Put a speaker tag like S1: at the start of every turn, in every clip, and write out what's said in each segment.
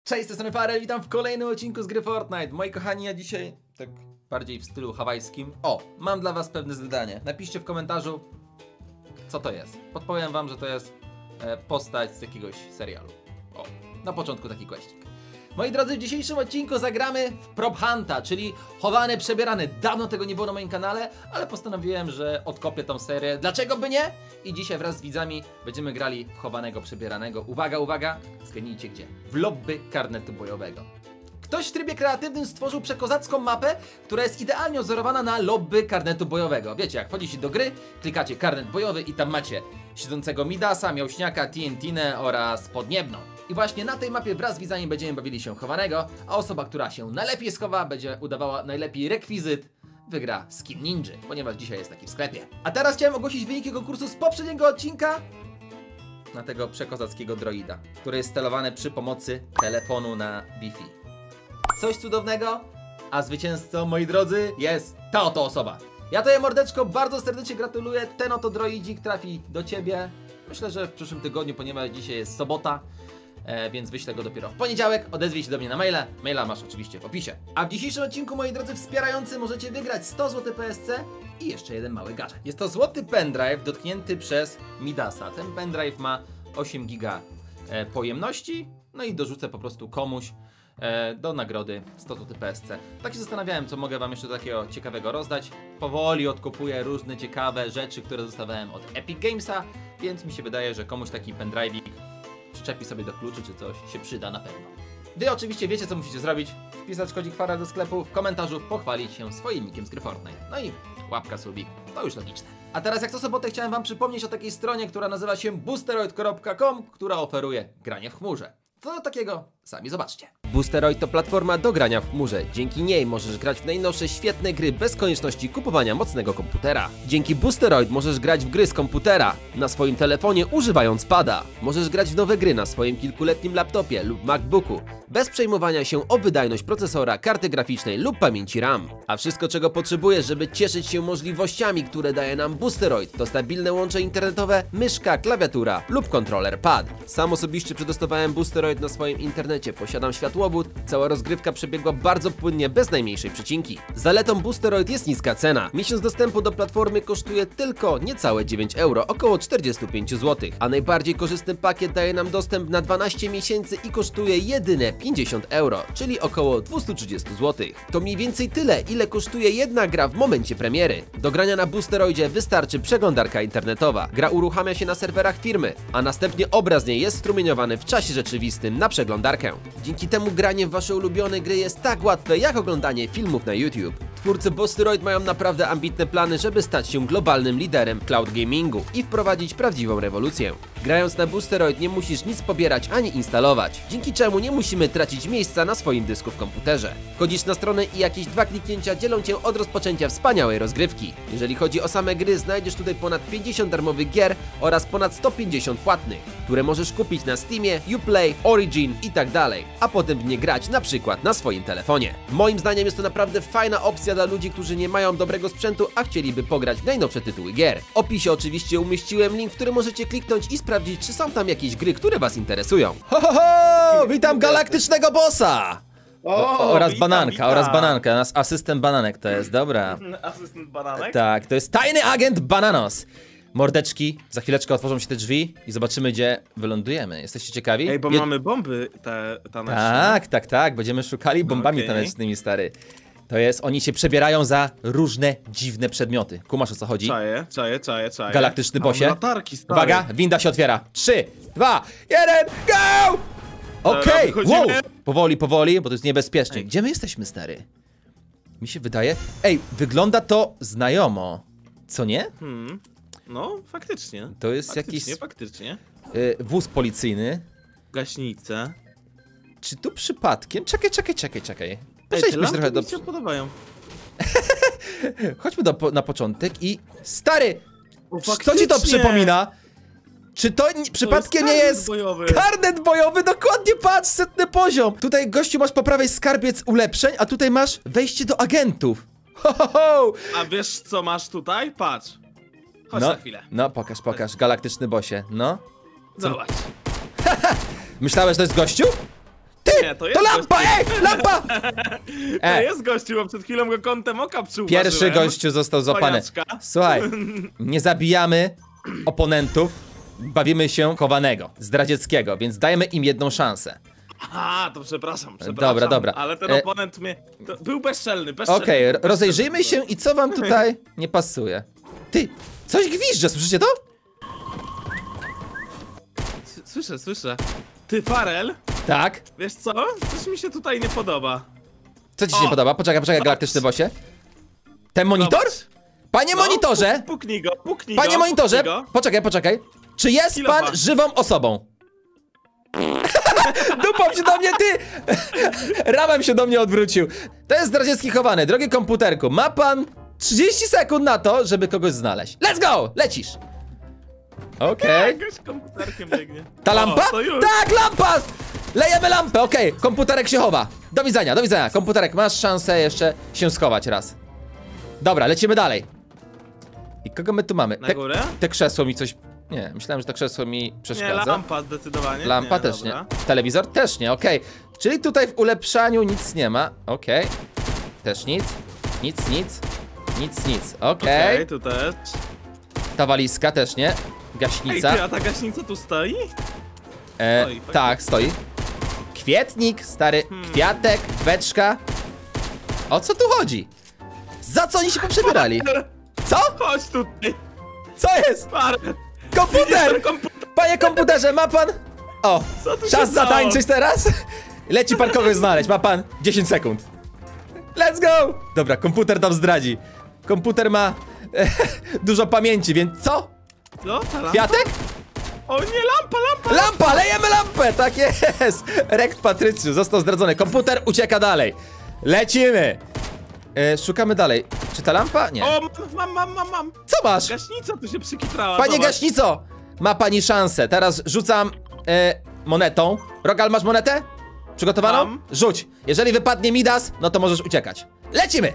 S1: Cześć, to jest Farel, witam w kolejnym odcinku z gry Fortnite. Moi kochani, ja dzisiaj, tak bardziej w stylu hawajskim, mam dla was pewne zadanie. Napiszcie w komentarzu, co to jest. Podpowiem wam, że to jest postać z jakiegoś serialu. Na początku taki questik. Moi drodzy, w dzisiejszym odcinku zagramy w Prop Hunta, czyli chowany, przebierany. Dawno tego nie było na moim kanale, ale postanowiłem, że odkopię tą serię. Dlaczego by nie? I dzisiaj wraz z widzami będziemy grali w chowanego, przebieranego. Uwaga, uwaga, zgadnijcie gdzie? W lobby karnetu bojowego. Ktoś w trybie kreatywnym stworzył przekozacką mapę, która jest idealnie odzorowana na lobby karnetu bojowego. Wiecie, jak wchodzicie do gry, klikacie karnet bojowy i tam macie siedzącego Midasa, Miałśniaka, TNT oraz Podniebną. I właśnie na tej mapie wraz z widzami będziemy bawili się chowanego, a osoba, która się najlepiej schowa, będzie udawała najlepiej rekwizyt, wygra skin ninja, ponieważ dzisiaj jest taki w sklepie. A teraz chciałem ogłosić wyniki konkursu z poprzedniego odcinka na tego przekozackiego droida, który jest stelowany przy pomocy telefonu na Wi-Fi. Coś cudownego, a zwycięzcą, moi drodzy, jest ta oto osoba. Ja to je mordeczko, bardzo serdecznie gratuluję, ten oto droidzik trafi do ciebie. Myślę, że w przyszłym tygodniu, ponieważ dzisiaj jest sobota, więc wyślę go dopiero w poniedziałek. Odezwij się do mnie na maila. Maila masz oczywiście w opisie. A w dzisiejszym odcinku, moi drodzy wspierający, możecie wygrać 100 zł PSC i jeszcze jeden mały gadżet. Jest to złoty pendrive dotknięty przez Midasa. Ten pendrive ma 8 giga pojemności. No i dorzucę po prostu komuś do nagrody 100 zł PSC. Tak się zastanawiałem, co mogę wam jeszcze takiego ciekawego rozdać. Powoli odkupuję różne ciekawe rzeczy, które dostawałem od Epic Gamesa, więc mi się wydaje, że komuś taki pendrive'ik przyczepi sobie do kluczy czy coś się przyda na pewno. Wy oczywiście wiecie, co musicie zrobić. Wpisać kodzik Farel do sklepu, w komentarzu pochwalić się swoim nickiem z gry Fortnite. No i łapka, subik, to już logiczne. A teraz jak co sobotę chciałem wam przypomnieć o takiej stronie, która nazywa się boosteroid.com, która oferuje granie w chmurze. Co takiego? Sami zobaczcie.
S2: Boosteroid to platforma do grania w chmurze. Dzięki niej możesz grać w najnowsze świetne gry bez konieczności kupowania mocnego komputera. Dzięki Boosteroid możesz grać w gry z komputera, na swoim telefonie używając pada. Możesz grać w nowe gry na swoim kilkuletnim laptopie lub MacBooku, bez przejmowania się o wydajność procesora, karty graficznej lub pamięci RAM. A wszystko, czego potrzebujesz, żeby cieszyć się możliwościami, które daje nam Boosteroid, to stabilne łącze internetowe, myszka, klawiatura lub kontroler pad. Sam osobiście przetestowałem Boosteroid na swoim internecie, posiadam światłowód, cała rozgrywka przebiegła bardzo płynnie, bez najmniejszej przycinki. Zaletą Boosteroid jest niska cena. Miesiąc dostępu do platformy kosztuje tylko niecałe 9 euro, około 45 zł, a najbardziej korzystny pakiet daje nam dostęp na 12 miesięcy i kosztuje jedyne 50 euro, czyli około 230 zł. To mniej więcej tyle, ile kosztuje jedna gra w momencie premiery. Do grania na Boosteroidzie wystarczy przeglądarka internetowa. Gra uruchamia się na serwerach firmy, a następnie obraz z niej jest strumieniowany w czasie rzeczywistym na przeglądarkę. Dzięki temu granie w wasze ulubione gry jest tak łatwe jak oglądanie filmów na YouTube. Twórcy Boosteroid mają naprawdę ambitne plany, żeby stać się globalnym liderem cloud gamingu i wprowadzić prawdziwą rewolucję. Grając na Boosteroid nie musisz nic pobierać ani instalować, dzięki czemu nie musimy tracić miejsca na swoim dysku w komputerze. Wchodzisz na stronę i jakieś 2 kliknięcia dzielą cię od rozpoczęcia wspaniałej rozgrywki. Jeżeli chodzi o same gry, znajdziesz tutaj ponad 50 darmowych gier oraz ponad 150 płatnych, które możesz kupić na Steamie, Uplay, Origin i tak dalej, a potem w nie grać na przykład na swoim telefonie. Moim zdaniem jest to naprawdę fajna opcja dla ludzi, którzy nie mają dobrego sprzętu, a chcieliby pograć w najnowsze tytuły gier. W opisie oczywiście umieściłem link, w który możecie kliknąć i sprawdzić, czy są tam jakieś gry, które was interesują. Ho, ho, ho! Witam galaktycznego bossa! Oraz
S3: witam,
S2: bananka,
S3: witam.
S2: oraz bananka. Nasz asystent bananek to jest, dobra.
S3: Asystent bananek?
S2: Tak, to jest tajny agent Bananos. Mordeczki, za chwileczkę otworzą się te drzwi i zobaczymy, gdzie wylądujemy. Jesteście ciekawi?
S3: Ej, bo mamy bomby te taneczne.
S2: Tak, będziemy szukali bombami tanecznymi, stary. To jest, oni się przebierają za różne dziwne przedmioty. Kumasz, o co chodzi?
S3: Czaję.
S2: Galaktyczny bosie.
S3: Mam latarki, stary.
S2: Uwaga, winda się otwiera. 3, 2, 1, go! Okej,
S3: wychodzimy.
S2: wow. Powoli, bo to jest niebezpiecznie. Gdzie my jesteśmy, stary? Mi się wydaje... Ej, wygląda to znajomo. Co nie?
S3: No, faktycznie.
S2: To jest
S3: Faktycznie.
S2: Wóz policyjny.
S3: Gaśnice.
S2: Czy tu przypadkiem... Czekaj.
S3: Ej,
S2: Przejdźmy
S3: te
S2: trochę do...
S3: mi się podobają.
S2: Chodźmy na początek i... Stary!
S3: O,
S2: Co ci to
S3: faktycznie.
S2: przypomina? Czy to przypadkiem nie jest
S3: bojowy.
S2: karnet bojowy? Dokładnie, patrz, 100. poziom. Tutaj, gościu, masz po prawej skarbiec ulepszeń, a tutaj masz wejście do agentów. Ho, ho, ho.
S3: A wiesz, co masz tutaj? Patrz. Chodź na chwilę.
S2: No, pokaż, galaktyczny bosie, no.
S3: Zobacz.
S2: Myślałeś, że to jest gościu?
S3: Nie, to
S2: To
S3: jest
S2: lampa,
S3: gościu.
S2: ej! Lampa!
S3: To jest gościu, bo przed chwilą go kątem oka przyuważyłem.
S2: Pierwszy gościu został złapany.
S3: Paniaczka.
S2: Słuchaj, nie zabijamy oponentów, bawimy się chowanego, zdradzieckiego, więc dajemy im jedną szansę.
S3: A, to przepraszam.
S2: Dobra.
S3: Ale ten oponent mnie... był bezczelny.
S2: Okej, rozejrzyjmy się i co wam tutaj nie pasuje? Ty, coś gwizdże, słyszycie to?
S3: Słyszę. Ty, Farel,
S2: Tak.
S3: wiesz co? Coś mi się tutaj nie podoba.
S2: Co ci się nie podoba? Poczekaj, galaktyczny bosie. Ten monitor?
S3: Zobacz.
S2: Panie monitorze!
S3: Puknij go.
S2: Panie monitorze! Poczekaj. Czy jest
S3: Kilofa.
S2: pan żywą osobą? Dupą się do mnie, ty! Ramem się do mnie odwrócił. To jest zdradziecki chowany. Drogi komputerku, ma pan 30 sekund na to, żeby kogoś znaleźć. Let's go! Lecisz! Okej.
S3: Jakoś komputerkiem biegnie.
S2: Ta lampa?
S3: O, to już.
S2: Tak, lampa! Lejemy lampę, okej. Komputerek się chowa. Do widzenia. Komputerek, masz szansę jeszcze się schować raz. Dobra, lecimy dalej. I kogo my tu mamy?
S3: Na górę?
S2: Te krzesło mi coś... Nie, myślałem, że to krzesło mi przeszkadza.
S3: Nie, lampa zdecydowanie.
S2: Lampa
S3: nie,
S2: też
S3: dobra.
S2: nie. Telewizor też nie, okej. Czyli tutaj w ulepszaniu nic nie ma, okej. Też nic. Nic, okej.
S3: Okej, tu też.
S2: Ta walizka też nie.
S3: Ej,
S2: Gaśnica.
S3: ty, a ta gaśnica tu stoi? stoi,
S2: Tak, stoi. Kwietnik, stary, kwiatek, beczka. O co tu chodzi? Za co oni się poprzebierali? Co?
S3: Chodź tutaj.
S2: Co jest?
S3: Farel.
S2: Komputer! Panie komputerze, ma pan... O,
S3: Co tu się
S2: czas
S3: stało?
S2: zatańczyć teraz? Leci pan kogoś znaleźć, ma pan 10 sekund. Let's go! Dobra, komputer nam zdradzi. Komputer ma dużo pamięci, więc co?
S3: Co? Ta lampa?
S2: Kwiatek?
S3: O nie, lampa!
S2: Lampa, lejemy lampę, tak jest! Rekt Patrycjusz został zdradzony, komputer ucieka dalej. Lecimy! Szukamy dalej. Czy ta lampa? Nie.
S3: O, mam.
S2: Co masz?
S3: Gaśnica tu się przykitrała.
S2: Panie
S3: zobacz.
S2: gaśnico! Ma pani szansę. Teraz rzucam monetą. Rogal, masz monetę? Przygotowaną?
S3: Mam.
S2: Rzuć. Jeżeli wypadnie Midas, no to możesz uciekać. Lecimy!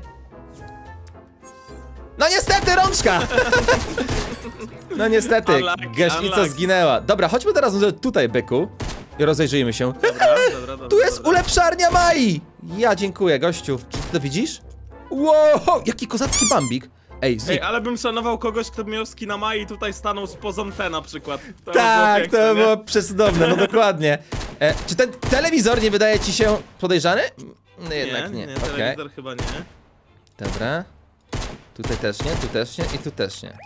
S2: No niestety, rączka! No niestety,
S3: Unlucky,
S2: gaśnica
S3: unlucky.
S2: zginęła. Dobra, chodźmy teraz może tutaj, byku. I rozejrzyjmy się.
S3: Dobra.
S2: Tu jest ulepszarnia Mai! Ja dziękuję, gościu. Czy ty to widzisz? Wow, jaki kozacki bambik. Ej,
S3: Ej, ale bym szanował kogoś, kto miał skina Mai i tutaj stanął z pozą T na przykład. To
S2: tak,
S3: piękne,
S2: to
S3: nie?
S2: było przecudowne, no dokładnie. Czy ten telewizor nie wydaje ci się podejrzany? No jednak nie.
S3: Nie,
S2: Okej.
S3: telewizor chyba nie.
S2: Dobra. Tutaj też nie, tu też nie i tu też nie.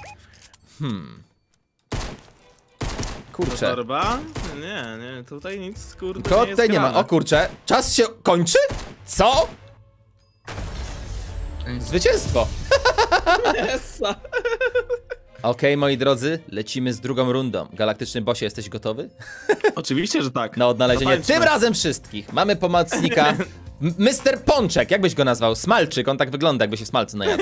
S2: Kurczę.
S3: Torba? Nie, tutaj nic kurde
S2: Kogo
S3: nie jest
S2: tutaj nie ma.
S3: grane.
S2: O kurczę. Czas się kończy? Co? Zwycięstwo.
S3: Essa.
S2: Okej, moi drodzy, lecimy z drugą rundą. Galaktyczny Bosie, jesteś gotowy?
S3: Oczywiście, że tak.
S2: Na odnalezienie
S3: Zatańczmy.
S2: tym razem wszystkich. Mamy pomocnika Mr. Pączek, jak byś go nazwał? Smalczyk, on tak wygląda, jakby się smalcu najadł.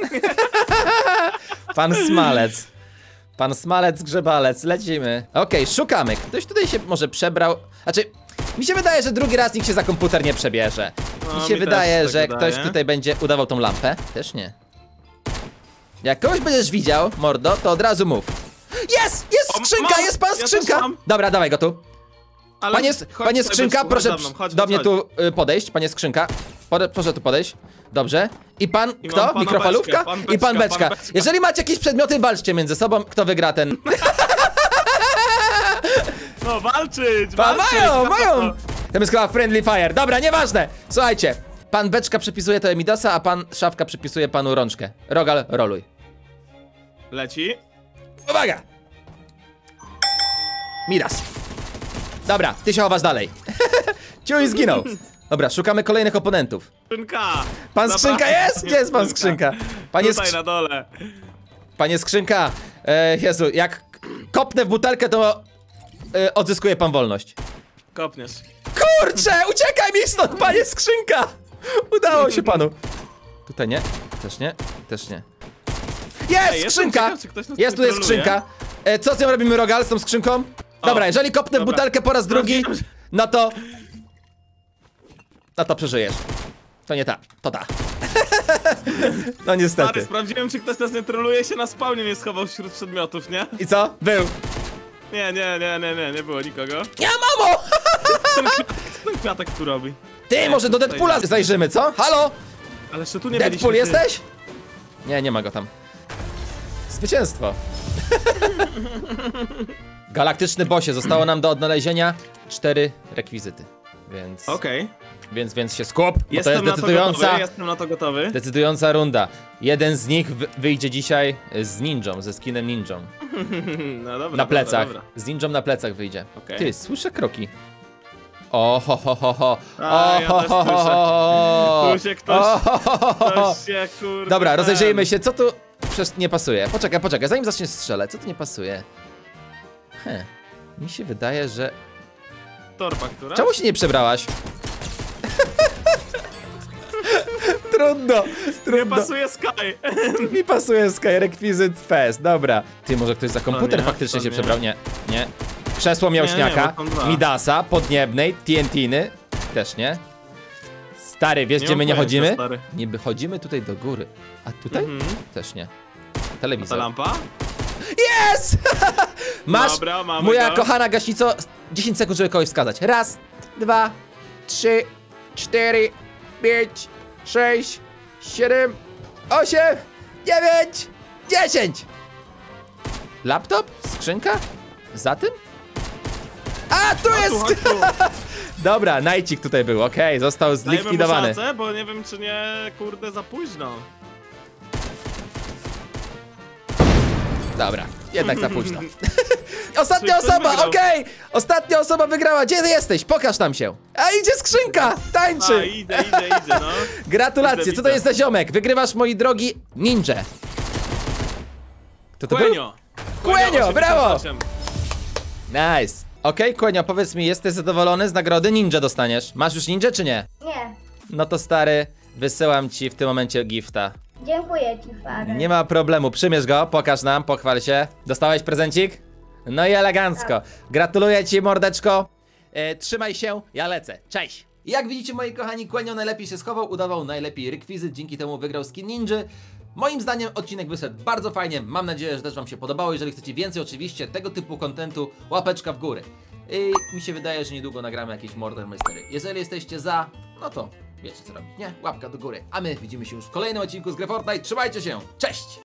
S2: Pan Smalec. Pan Smalec, grzebalec, lecimy. Okej, szukamy. Ktoś tutaj się może przebrał. Znaczy, mi się wydaje, że drugi raz nikt się za komputer nie przebierze.
S3: No,
S2: Mi się
S3: mi
S2: wydaje,
S3: też
S2: że
S3: tak
S2: ktoś
S3: wydaje.
S2: tutaj będzie udawał tą lampę. Też nie. Jak kogoś będziesz widział, mordo, to od razu mów. Jest! Jest
S3: O,
S2: skrzynka!
S3: mam!
S2: Jest pan
S3: Ja też
S2: skrzynka!
S3: mam.
S2: Dobra, dawaj go tu.
S3: Ale
S2: Panie,
S3: chodź
S2: panie
S3: tutaj,
S2: skrzynka,
S3: byczku,
S2: proszę
S3: chodź za mną, chodź,
S2: do mnie
S3: chodź.
S2: tu podejść, panie skrzynka. Proszę tu podejść. Dobrze. I pan,
S3: I
S2: kto?
S3: mam pana
S2: Mikrofalówka?
S3: Beczkę, pan
S2: I pan
S3: Beczka,
S2: Beczka.
S3: pan Beczka.
S2: Jeżeli macie jakieś przedmioty, walczcie między sobą, kto wygra ten...
S3: No, walczyć!
S2: Mają! To jest chyba friendly fire. Dobra, nieważne. Słuchajcie. Pan Beczka przypisuje to Emidasa, a pan Szafka przypisuje panu rączkę. Rogal, roluj.
S3: Leci.
S2: Uwaga! Midas. Dobra, ty się chowasz dalej. Ciuj zginął. Dobra, szukamy kolejnych oponentów.
S3: Skrzynka!
S2: Pan
S3: Dobra.
S2: skrzynka jest? Gdzie jest pan skrzynka? Panie,
S3: Tutaj na dole.
S2: panie skrzynka. Jezu, jak kopnę w butelkę, to odzyskuję pan wolność.
S3: Kopniesz.
S2: Kurczę, uciekaj mi stąd, panie skrzynka! Udało się panu. Tutaj nie, też nie, też nie. Jest
S3: Ej, jestem
S2: skrzynka!
S3: ciekaw, czy ktoś nas
S2: Jest tutaj
S3: kontroluje.
S2: skrzynka. Co z nią robimy, Rogal, z tą skrzynką? Dobra, jeżeli kopnę w
S3: dobra.
S2: butelkę po raz drugi,
S3: Sprawdziłem,
S2: no to... No to przeżyjesz. To nie ta, to ta. No
S3: Stary,
S2: niestety.
S3: sprawdziłem, czy ktoś nas nie troluje, się na spawnie nie schował wśród przedmiotów, nie?
S2: I co? Był.
S3: Nie było nikogo.
S2: Ja, mamo!
S3: ten kwiatek tu robi?
S2: Ty, może do Deadpoola zajrzymy, co? Halo?
S3: Ale jeszcze tu nie
S2: Deadpool
S3: byliśmy, ty.
S2: jesteś? Nie, nie ma go tam. Zwycięstwo. Galaktyczny bossie, zostało nam do odnalezienia 4 rekwizyty. Więc...
S3: Okej.
S2: Więc się skup, bo
S3: Jestem
S2: to jest
S3: na to
S2: decydująca...
S3: gotowy, jestem na to gotowy.
S2: Decydująca runda. Jeden z nich wyjdzie dzisiaj z ninją, ze skinem ninją.
S3: No dobra,
S2: Na plecach.
S3: Dobra.
S2: Z ninją na plecach wyjdzie.
S3: Okej.
S2: Ty, słyszę kroki. O ho ho ho ho.
S3: A, ja też słyszę. Tu się ktoś-
S2: O, ho, ho, ho, ho.
S3: Ktoś się, kurde,
S2: Dobra,
S3: ten-
S2: rozejrzyjmy się, co tu przecież nie pasuje. Poczekaj, zanim zaczniesz strzelać, co tu nie pasuje? Mi się wydaje, że...
S3: Torba, która?
S2: Czemu się nie przebrałaś? Trudno.
S3: Nie pasuje Sky.
S2: Mi pasuje Sky Requisit Fest, dobra. Ty, może ktoś za komputer
S3: nie,
S2: faktycznie
S3: to
S2: się
S3: nie.
S2: przebrał? Nie, nie. Krzesło miałśniaka,
S3: bo są dwa.
S2: Midasa, Podniebnej, TNT-ny. Też nie. Stary, wiesz
S3: Nie
S2: gdzie
S3: mam
S2: my nie
S3: pojęcia,
S2: chodzimy?
S3: stary.
S2: Niby chodzimy tutaj do góry. A tutaj? Też nie.
S3: Ta
S2: Telewizor.
S3: lampa?
S2: Yes! Masz,
S3: Dobra, mamy
S2: moja
S3: go.
S2: kochana gaśnico, 10 sekund, żeby kogoś wskazać. Raz, 2, 3, 4, 5, 6, 7, 8, 9, 10! Laptop? Skrzynka? Za tym? A, tu
S3: Chodź
S2: jest!
S3: tu, chodź tu.
S2: Dobra, Najcik tutaj był, okej, został
S3: Dajemy mu
S2: zlikwidowany.
S3: szansę, bo nie wiem czy nie, kurde, za późno.
S2: Dobra, jednak za późno. Ostatnia
S3: Czy ktoś
S2: osoba,
S3: wygrał?
S2: okej! Ostatnia osoba wygrała, gdzie ty jesteś? Pokaż nam się. A idzie skrzynka,
S3: A,
S2: tańczy.
S3: idę, no.
S2: Gratulacje,
S3: Widzę,
S2: co to
S3: widzę.
S2: jest za ziomek? Wygrywasz, moi drogi, ninja. Kto to był?
S3: Kłenio.
S2: Kłenio, brawo!
S3: 88.
S2: Nice. Okej, Kłenio, powiedz mi, jesteś zadowolony z nagrody? Ninja dostaniesz. Masz już ninja, czy nie?
S4: Nie,
S2: No to stary, wysyłam ci w tym momencie gifta.
S4: dziękuję ci, Farel.
S2: Nie ma problemu, przymierz go, pokaż nam, pochwal się. Dostałeś prezencik? No i elegancko. Gratuluję ci, mordeczko. Trzymaj się, ja lecę. Cześć. Jak widzicie, moi kochani, Kłenio najlepiej się schował, udawał najlepiej rekwizyt, dzięki temu wygrał skin ninja. Moim zdaniem odcinek wyszedł bardzo fajnie, mam nadzieję, że też wam się podobało. Jeżeli chcecie więcej oczywiście tego typu kontentu, łapeczka w górę. I mi się wydaje, że niedługo nagramy jakieś Murder Mystery. Jeżeli jesteście za, no to wiecie co robić, nie? Łapka do góry. A my widzimy się już w kolejnym odcinku z gry Fortnite. Trzymajcie się, cześć!